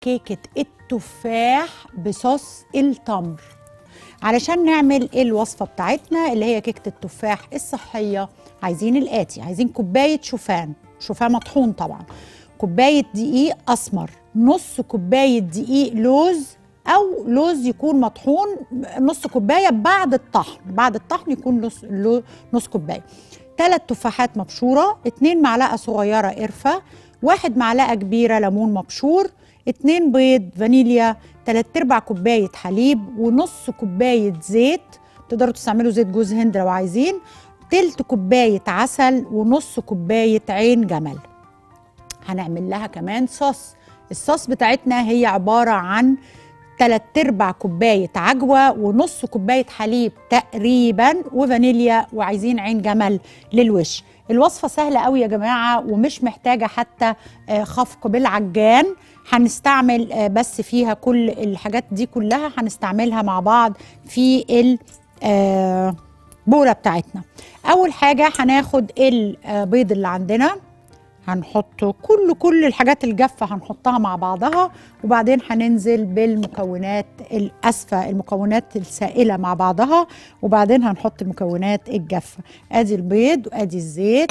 كيكة التفاح بصوص التمر. علشان نعمل الوصفة بتاعتنا اللي هي كيكة التفاح الصحية عايزين الآتي: عايزين كوباية شوفان مطحون طبعا، كوباية دقيق أسمر، نص كوباية دقيق لوز أو لوز يكون مطحون نص كوباية بعد الطحن يكون نص كوباية، 3 تفاحات مبشورة، 2 معلقة صغيرة قرفة، 1 معلقة كبيرة ليمون مبشور، 2 بيض، فانيليا، 3/4 كوباية حليب، ونص كوباية زيت، تقدروا تستعملوا زيت جوز هند لو عايزين، تلت كوباية عسل، ونص كوباية عين جمل. هنعمل لها كمان الصوص بتاعتنا هي عبارة عن 3/4 كوباية عجوة، ونص كوباية حليب تقريبا، وفانيليا، وعايزين عين جمل للوش. الوصفة سهلة قوي يا جماعة ومش محتاجة حتى خفق بالعجان، هنستعمل بس فيها كل الحاجات دي كلها هنستعملها مع بعض في البولة بتاعتنا. أول حاجة هناخد البيض اللي عندنا، هنحط كل الحاجات الجافة هنحطها مع بعضها، وبعدين هننزل بالمكونات المكونات السائلة مع بعضها، وبعدين هنحط المكونات الجافة. ادي البيض وادي الزيت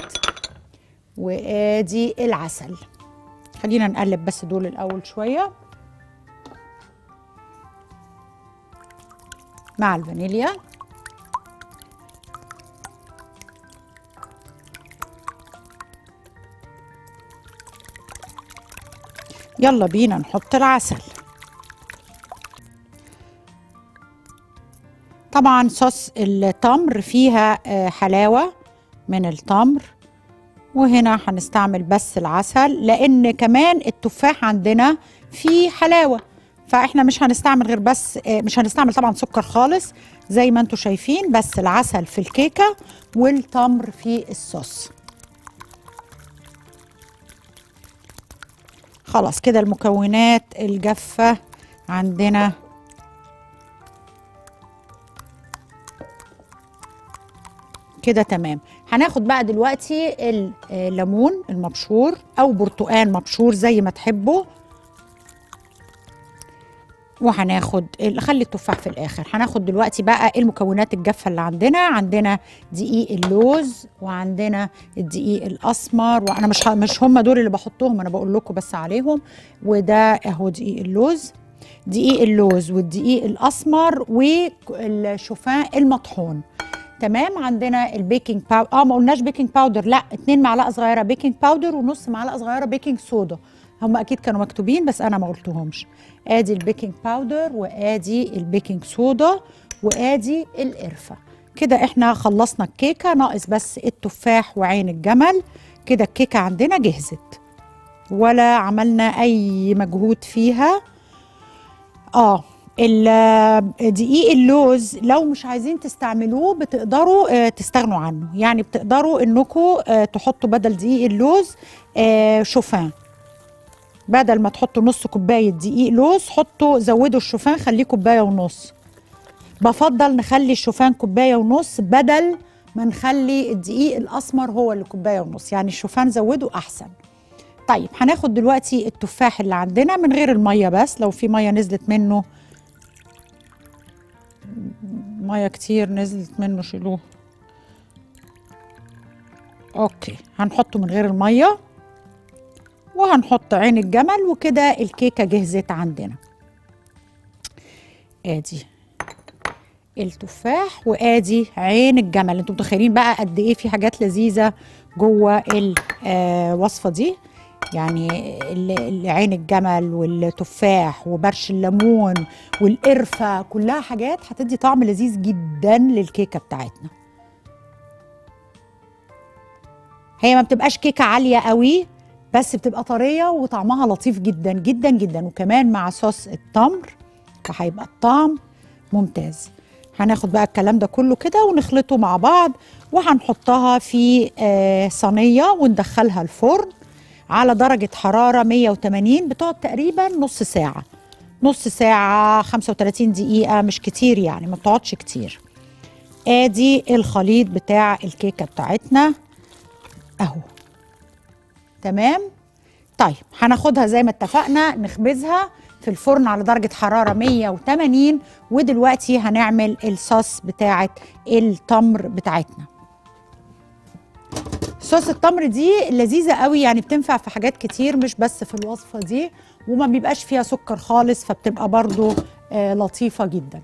وادي العسل. خلينا نقلب بس دول الاول شوية مع الفانيليا. يلا بينا نحط العسل. طبعا صوص التمر فيها حلاوة من التمر، وهنا هنستعمل بس العسل لأن كمان التفاح عندنا فيه حلاوة، فاحنا مش هنستعمل غير بس مش هنستعمل طبعا سكر خالص زي ما انتم شايفين، بس العسل في الكيكة والتمر في الصوص. خلاص كده المكونات الجافة عندنا كده تمام. هناخد بقى دلوقتي الليمون المبشور او برتقان مبشور زي ما تحبوا، وهناخد خلي التفاح في الاخر. هناخد دلوقتي بقى المكونات الجافه اللي عندنا دقيق اللوز، وعندنا الدقيق الاسمر، وانا مش هم دول اللي بحطهم، انا بقول لكم بس عليهم. وده اهو دقيق اللوز والدقيق الاسمر والشوفان المطحون. تمام. عندنا البيكنج باودر، ما قلناش بيكنج باودر، لا 2 معلقه صغيره بيكنج باودر ونص معلقه صغيره بيكنج صودا، هم اكيد كانوا مكتوبين بس انا ما قلتهمش. ادي البيكنج باودر وادي البيكنج صودا وادي القرفه. كده احنا خلصنا الكيكه، ناقص بس التفاح وعين الجمل. كده الكيكه عندنا جهزت ولا عملنا اي مجهود فيها. دقيق اللوز لو مش عايزين تستعملوه بتقدروا تستغنوا عنه، يعني بتقدروا انكم تحطوا بدل دقيق اللوز شوفان، بدل ما تحطوا نص كوبايه دقيق لوز زودوا الشوفان خليه كوبايه ونص. بفضل نخلي الشوفان كوبايه ونص بدل ما نخلي الدقيق الاسمر هو اللي كوبايه ونص، يعني الشوفان زودوا احسن. طيب هناخد دلوقتي التفاح اللي عندنا من غير الميه، بس لو في ميه نزلت منه، ميه كتير نزلت منه شيلوه. اوكي هنحطه من غير الميه، وهنحط عين الجمل، وكده الكيكه جهزت عندنا. ادي التفاح وادي عين الجمل. انتوا متخيلين بقى قد ايه في حاجات لذيذه جوه الوصفه دي، يعني عين الجمل والتفاح وبرش الليمون والقرفه، كلها حاجات هتدي طعم لذيذ جدا للكيكه بتاعتنا. هي ما بتبقاش كيكه عاليه قوي، بس بتبقى طريه وطعمها لطيف جدا جدا جدا، وكمان مع صوص التمر فهيبقى الطعم ممتاز. هناخد بقى الكلام ده كله كده ونخلطه مع بعض، وهنحطها في صينيه وندخلها الفرن على درجة حرارة 180، بتقعد تقريبا نص ساعة 35 دقيقة، مش كتير يعني، ما بتقعدش كتير. ادي الخليط بتاع الكيكة بتاعتنا اهو. تمام. طيب هناخدها زي ما اتفقنا نخبزها في الفرن على درجة حرارة 180. ودلوقتي هنعمل الصوص بتاعة التمر بتاعتنا. صوص التمر دي لذيذة قوي، يعني بتنفع في حاجات كتير مش بس في الوصفة دي، وما بيبقاش فيها سكر خالص، فبتبقى برضو لطيفة جدا.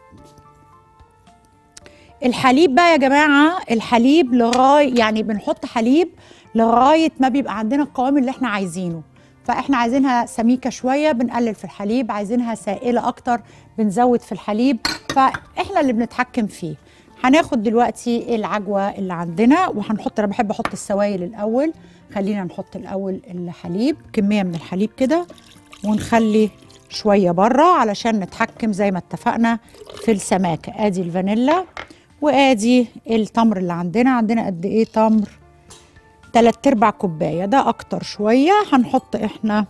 الحليب بقى يا جماعة، الحليب لغاية يعني بنحط حليب لغاية ما بيبقى عندنا القوام اللي احنا عايزينه. فاحنا عايزينها سميكة شوية بنقلل في الحليب، عايزينها سائلة اكتر بنزود في الحليب، فاحنا اللي بنتحكم فيه. هناخد دلوقتي العجوة اللي عندنا وهنحط، انا بحب احط السوائل الاول. خلينا نحط الاول الحليب، كمية من الحليب كده، ونخلي شوية بره علشان نتحكم زي ما اتفقنا في السماكة. ادي الفانيلا وادي التمر اللي عندنا قد ايه تمر؟ 3/4 كوباية، ده اكتر شوية. هنحط احنا،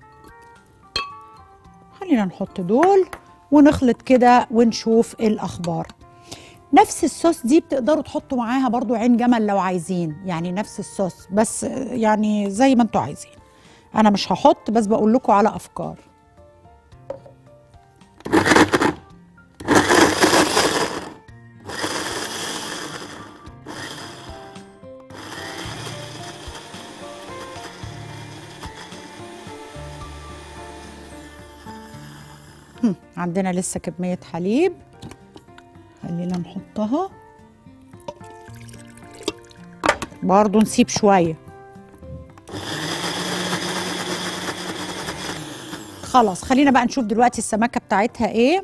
خلينا نحط دول ونخلط كده ونشوف الاخبار. نفس الصوص دي بتقدروا تحطوا معاها برضو عين جمل لو عايزين، يعني نفس الصوص بس يعني زي ما انتوا عايزين. انا مش هحط، بس بقول لكم على افكار. عندنا لسه كمية حليب، خلينا نحطها برضو، نسيب شوية. خلاص خلينا بقى نشوف دلوقتي السماكة بتاعتها ايه.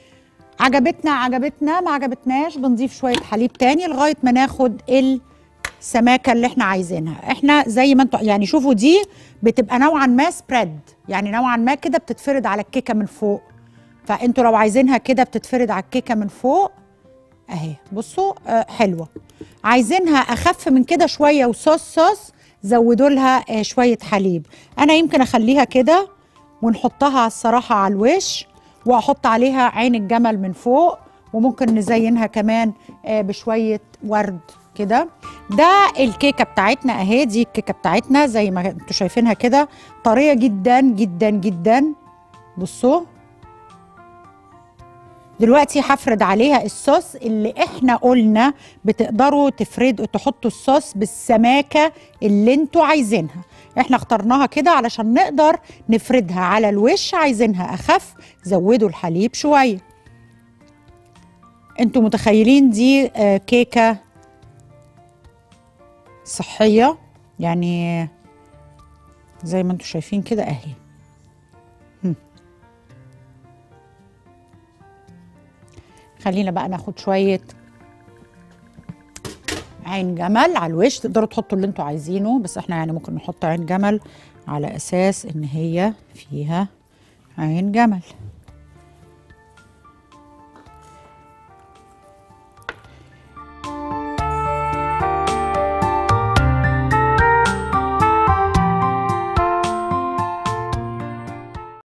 عجبتنا ما عجبتناش بنضيف شوية حليب تاني لغاية ما ناخد السماكة اللي احنا عايزينها. احنا زي ما انتوا يعني شوفوا دي بتبقى نوعا ما سبريد، يعني نوعا ما كده بتتفرد على الكيكة من فوق. فانتوا لو عايزينها كده بتتفرد على الكيكة من فوق اهي، بصوا حلوة. عايزينها اخف من كده شوية وصوص زودوا لها شوية حليب. انا يمكن اخليها كده ونحطها الصراحة على الوش، واحط عليها عين الجمل من فوق، وممكن نزينها كمان بشوية ورد كده. ده الكيكة بتاعتنا اهي، دي الكيكة بتاعتنا زي ما انتوا شايفينها كده، طرية جدا جدا جدا. بصوا دلوقتي هفرد عليها الصوص اللي احنا قلنا بتقدروا تحطوا الصوص بالسماكة اللي انتوا عايزينها. احنا اخترناها كده علشان نقدر نفردها على الوش. عايزينها اخف زودوا الحليب شوية. انتوا متخيلين دي كيكة صحية، يعني زي ما انتوا شايفين كده اهي. خلينا بقى ناخد شوية عين جمل على الوش. تقدروا تحطوا اللي انتوا عايزينه، بس احنا يعني ممكن نحط عين جمل على اساس ان هي فيها عين جمل.